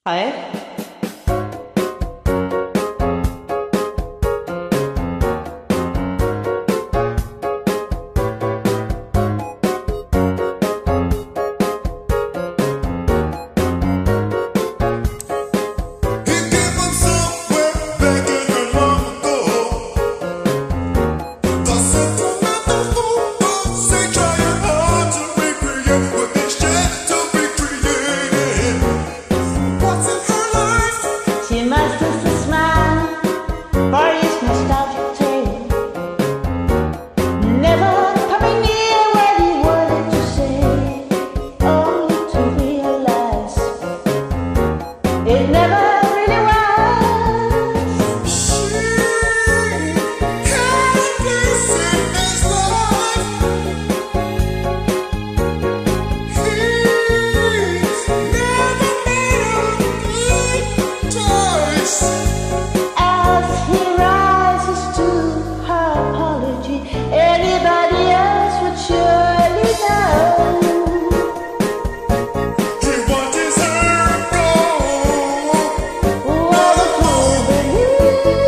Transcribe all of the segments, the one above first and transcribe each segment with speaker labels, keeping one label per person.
Speaker 1: Hi. She must just a smile for his nostalgic tale, never coming near what he wanted to say, only to realize it never really was.
Speaker 2: She had a place in his life. He's never made a good choice.
Speaker 1: As he rises to her apology, anybody else would surely know.
Speaker 2: He wanted her gold.
Speaker 1: What a fool believe.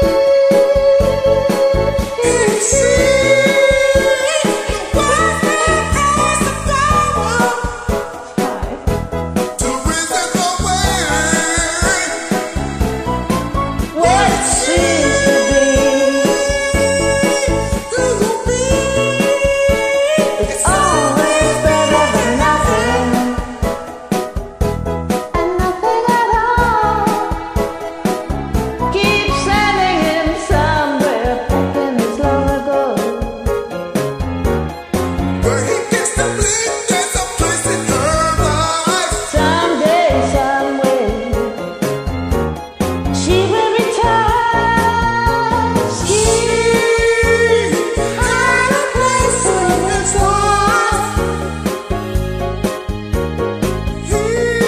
Speaker 2: He sees the world as the power to reason away
Speaker 1: What it seems to be,
Speaker 2: to be.
Speaker 1: it's always better than nothing, and nothing at all. Keep sending him somewhere back in his long ago.
Speaker 2: Where he gets to bleed, there's a place in her life.
Speaker 1: Someday, somewhere, she will return.
Speaker 2: He had a place in his life. He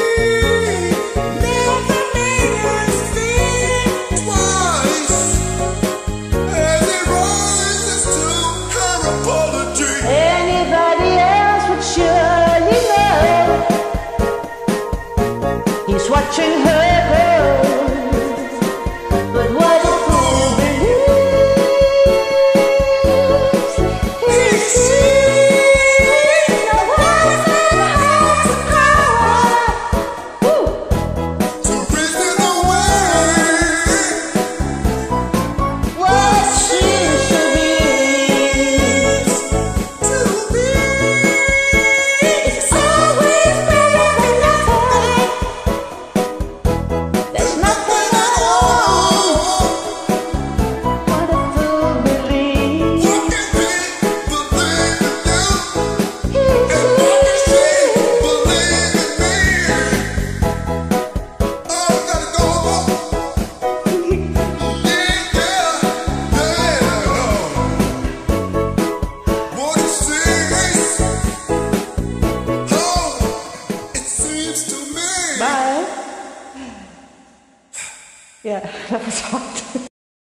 Speaker 2: never made us think twice as he rises to her apology.
Speaker 1: Anybody else would surely know. He's watching her go. But what a fool believes. He sees no one has the power
Speaker 2: To reason away
Speaker 1: what seems to be.
Speaker 2: to be.
Speaker 1: It's always better than nothing. There's nothing at all. What a fool believes.
Speaker 2: What can he believe in you?
Speaker 1: He
Speaker 2: And what can she
Speaker 1: sees.
Speaker 2: believe in me? Oh, we gotta go. What it seems, oh, it seems to me.
Speaker 1: Bye. Yeah, that was hot.